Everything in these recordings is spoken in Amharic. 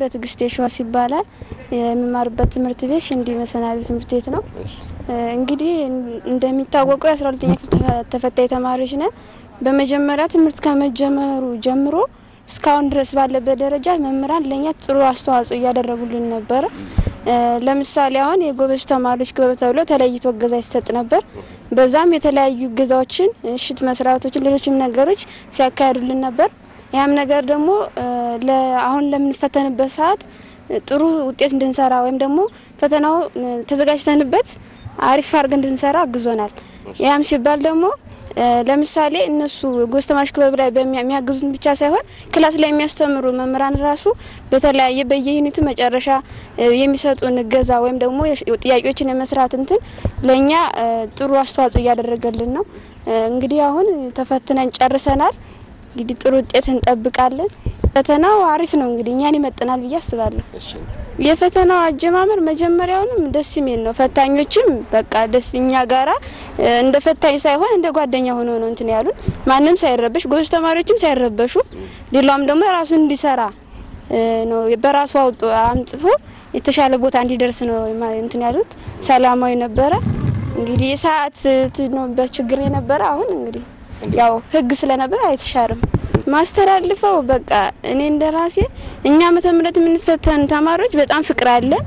በትግስት የሸዋስ ይባላል የምማርበት ትምህርት ቤት ሽንዲ መሰናዶ ትምህርት ቤት ነው እንግዲህ እንደሚታወቀው 12ኛ ክፍል ተፈታኝ ተማሪዎች ነን በመጀመሪያ ትምህርት ከመጀመሩ ጀምሮ እስካሁን ድረስ ባለበት ደረጃ መምህራን ለኛ ጥሩ አስተዋጽኦ ያደረጉልን ነበር ለምሳሌ አሁን የጎበዝ ተማሪዎች ክበብ ተብሎ ተለይቶ ገዛ ይሰጥ ነበር በዛም የተለያዩ ገዛዎችን እሽት መስራቶችን ሌሎችም ነገሮች ሲያካሂዱልን ነበር ያም ነገር ደግሞ አሁን ለምንፈተንበት ሰዓት ጥሩ ውጤት እንድንሰራ ወይም ደግሞ ፈተናው ተዘጋጅተንበት አሪፍ አድርገን እንድንሰራ አግዞናል ያም ሲባል ደግሞ ለምሳሌ እነሱ ጎስተማሽ ክበብ ላይ በሚያግዙን ብቻ ሳይሆን ክላስ ላይ የሚያስተምሩ መምህራን ራሱ በተለያየ በየዩኒቱ መጨረሻ የሚሰጡን ገዛ ወይም ደግሞ ጥያቄዎችን የመስራት እንትን ለኛ ጥሩ አስተዋጽኦ ያደረገልን ነው እንግዲህ አሁን ተፈትነን ጨርሰናል እንግዲህ ጥሩ ውጤት እንጠብቃለን ፈተናው አሪፍ ነው እንግዲህ እኛን ይመጥናል ብዬ አስባለሁ የፈተናው አጀማመር መጀመሪያውንም ደስ የሚል ነው ፈታኞችም በቃ ደስኛ ጋራ እንደ ፈታኝ ሳይሆን እንደ ጓደኛ ሆኖ ነው እንትን ያሉን ማንንም ሳይረበሽ ጎበዝ ተማሪዎችም ሳይረበሹ ሌላም ደግሞ ራሱን እንዲሰራ ነው በራሱ አምጥቶ የተሻለ ቦታ እንዲደርስ ነው እንትን ያሉት ሰላማዊ ነበረ እንግዲህ ሰዓት ነው በችግር የነበረ አሁን እንግዲህ ያው ህግ ስለነበረ አይተሻርም ማስተላልፈው በቃ እኔ እንደራሴ እኛ መተምረት ምንፈተን ተማሪዎች በጣም ፍቅር አለን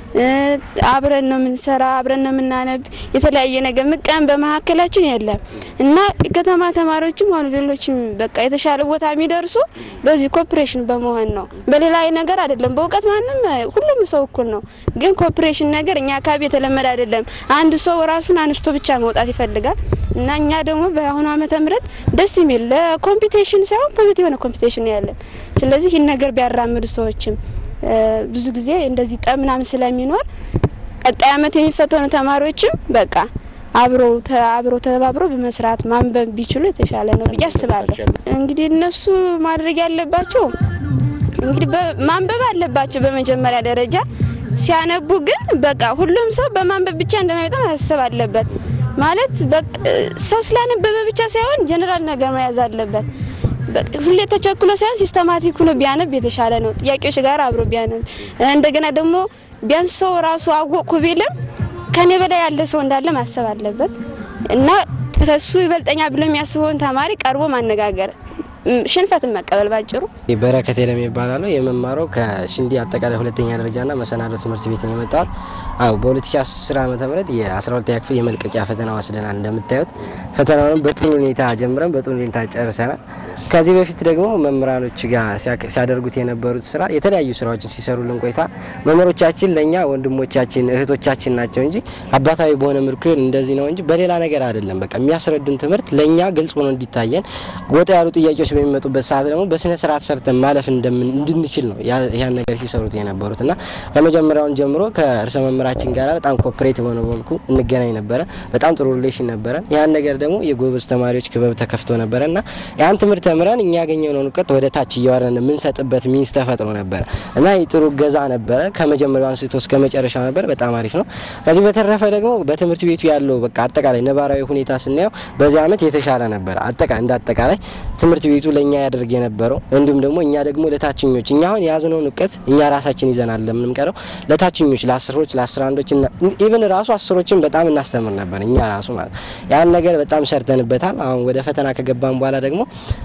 አብረን ነው ምንሰራ አብረን ነው ምናነብ የተለያየ ነገር መቀን በመሐከላችን የለም እና ከተማ ተማሪዎችም ሆነ ሌሎችም በቃ የተሻለ ቦታ የሚደርሱ በዚህ ኮኦፕሬሽን በመሆን ነው በሌላ ነገር አይደለም በእውቀት ማንንም ሁሉም ሰው እኩል ነው ግን ኮኦፕሬሽን ነገር እኛ አካባቢ የተለመደ አይደለም አንድ ሰው ራሱን አንስቶ ብቻ መውጣት ይፈልጋል እና እኛ ደግሞ በአሁኑ ዓመተ ምህረት ደስ የሚል ለኮምፒቲሽን ሳይሆን ፖዚቲቭ ነው ኮምፒቲሽን ያለን ስለዚህ ይሄን ነገር ቢያራምዱ ሰዎችም ብዙ ጊዜ እንደዚህ ጠምናም ስለሚኖር ቀጣይ አመት የሚፈተኑ ተማሪዎችም በቃ አብሮ ተባብሮ በመስራት ማንበብ ቢችሉ የተሻለ ነው ብዬ አስባለሁ እንግዲህ እነሱ ማድረግ ያለባቸው እንግዲህ ማንበብ አለባቸው በመጀመሪያ ደረጃ ሲያነቡ ግን በቃ ሁሉም ሰው በማንበብ ብቻ እንደማይመጣ ማሰብ አለበት ማለት ሰው ስላነበበ ብቻ ሳይሆን ጀነራል ነገር መያዝ አለበት ሁሌ ተቸክሎ ሳይሆን ሲስተማቲክ ሆኖ ቢያነብ የተሻለ ነው ጥያቄዎች ጋር አብሮ ቢያነብ እንደገና ደግሞ ቢያንስ ሰው ራሱ አወቁ ቢልም ከኔ በላይ ያለ ሰው እንዳለ ማሰብ አለበት እና ከሱ ይበልጠኛ ብሎ የሚያስበውን ተማሪ ቀርቦ ማነጋገር ሽንፈት መቀበል ባጭሩ በረከት የለም ይባላል የመማረው ከሽንዲ አጠቃላይ ሁለተኛ ደረጃና መሰናዶ ትምህርት ቤት ነው የመጣው በ2010 ዓመተ ምህረት የ12ኛ ክፍል የመልቀቂያ ፈተና ወስደናል እንደምታዩት ፈተናውን በጥሩ ሁኔታ ጀምረን በጥሩ ሁኔታ ጨርሰናል ከዚህ በፊት ደግሞ መምህራኖች ጋር ሲያደርጉት የነበሩት ስራ የተለያዩ ስራዎችን ሲሰሩልን ቆይታ መምህሮቻችን ለኛ ወንድሞቻችን እህቶቻችን ናቸው እንጂ አባታዊ በሆነ መልኩ እንደዚህ ነው እንጂ በሌላ ነገር አይደለም በቃ የሚያስረዱን ትምህርት ለኛ ግልጽ ሆኖ እንዲታየን ወጣ ያሉ ጥያቄዎች በሚመጡበት ሰዓት ደግሞ በስነ ስርዓት ሰርተን ማለፍ እንድንችል ነው ያን ነገር ሲሰሩት የነበሩትና ከመጀመሪያውን ጀምሮ ከርዕሰ መምህራችን ጋር በጣም ኮኦፕሬት ሆኖ መልኩ እንገናኝ ነበር በጣም ጥሩ ሪሌሽን ነበር ያን ነገር ደግሞ የጎበዝ ተማሪዎች ክበብ ተከፍቶ ነበርና ያን ትምህርት ተምረን እኛ ያገኘነው ዕውቀት ወደ ታች እያወረን ምን ሰጥበት ሚንስ ተፈጥሮ ነበር እና ይጥሩ ገዛ ነበር ከመጀመሪያው አንስቶ እስከ መጨረሻው ነበር በጣም አሪፍ ነው ከዚህ በተረፈ ደግሞ በትምህርት ቤቱ ያለው በቃ አጠቃላይ ነባራዊ ሁኔታ ስናየው በዚህ አመት የተሻለ ነበር አጠቃላይ ትምህርት ቤቱ ለኛ ያደርግ የነበረው እንዲሁም ደግሞ እኛ ደግሞ ለታችኞች እኛ አሁን ያዝነውን ዕውቀት እኛ ራሳችን ይዘናል ለምንቀረው ለታችኞች ለ10ሮች ለ11ሮች እና ኢቭን ራሱ 10ሮችን በጣም እናስተምር ነበር እኛ ራሱ ማለት ያን ነገር በጣም ሰርተንበታል አሁን ወደ ፈተና ከገባን በኋላ ደግሞ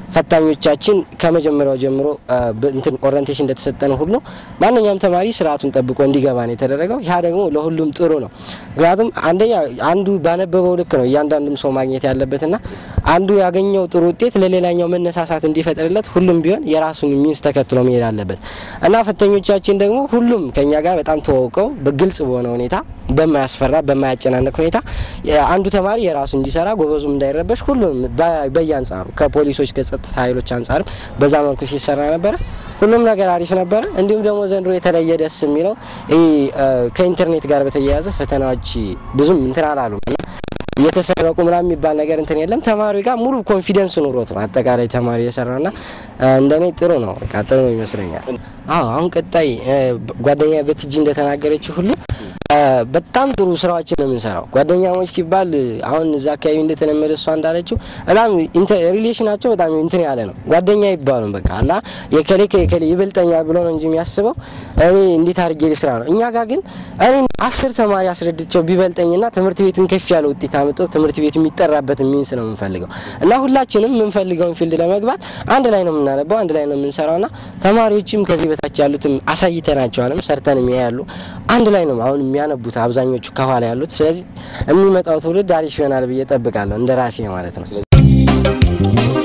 ፈታኞቻችን ከመጀመሪያው ጀምሮ እንትን ኦሪንቴሽን እንደተሰጠን ሁሉ ማንኛውም ተማሪ ስርዓቱን ጠብቆ እንዲገባ ነው የተደረገው ያ ደግሞ ለሁሉም ጥሩ ነው ምክንያቱም አንዱ ባነበበው ልክ ነው እያንዳንዱም ሰው ማግኘት ያለበትና አንዱ ያገኘው ጥሩ ውጤት ለሌላኛው መነሳሳት እንዲፈጠርለት ሁሉም ቢሆን የራሱን ሚንስ ተከትሎ መሄድ አለበት እና ፈተኞቻችን ደግሞ ሁሉም ከኛ ጋር በጣም ተዋውቀው በግልጽ በሆነ ሁኔታ በማያስፈራ በማያጨናነቅ ሁኔታ አንዱ ተማሪ የራሱ እንዲሰራ ጎበዙም እንዳይረበሽ ሁሉም በያንጻሩ ከፖሊሶች ከጸጥታ ኃይሎች አንጻር በዛ መልኩ ሲሰራ ነበር ሁሉም ነገር አሪፍ ነበር እንዲሁም ደግሞ ዘንድሮ የተለየ ደስ የሚለው ከኢንተርኔት ጋር በተያያዘ ፈተናዎች ብዙም እንትን አላሉም የተሰረቁ ምናምን የሚባል ነገር እንትን የለም ተማሪው ጋር ሙሉ ኮንፊደንስ ኖሮት ነው አጠቃላይ ተማሪ የሰራና እንደኔ ጥሩ ነው በቃ ጥሩ ይመስለኛል አሁን ቀጣይ ጓደኛ በትጂ እንደተናገረች ሁሉ በጣም ጥሩ ስራዎችን ነው የምንሰራው። ጓደኛሞች ሲባል አሁን እዛ አካባቢ እንደተለመደ እሷ እንዳለችው በጣም ሪሌሽናቸው በጣም እንትን ያለ ነው። ጓደኛ ይባሉ በቃ እና የከሌ ከከሌ ይበልጠኛል ብሎ ነው እንጂ የሚያስበው እኔ እንዴት አድርጌ ልስራ ነው። እኛ ጋር ግን እኔ 10 ተማሪ አስረድቸው ቢበልጠኝና ትምህርት ቤትን ከፍ ያለ ውጤት አምጥቶ ትምህርት ቤት የሚጠራበት ሚንስ ነው የምንፈልገው እና ሁላችንም የምንፈልገውን ፊልድ ለመግባት አንድ ላይ ነው የምናነበው፣ አንድ ላይ ነው የምንሰራውና ተማሪዎችም ከዚህ በታች ያሉትም አሳይተናቸዋልም ሰርተን የሚያያሉ አንድ ላይ ነው አሁን የሚያነቡት አብዛኞቹ ከኋላ ያሉት። ስለዚህ የሚመጣው ትውልድ አሪፍ ይሆናል ብዬ እጠብቃለሁ እንደራሴ ማለት ነው።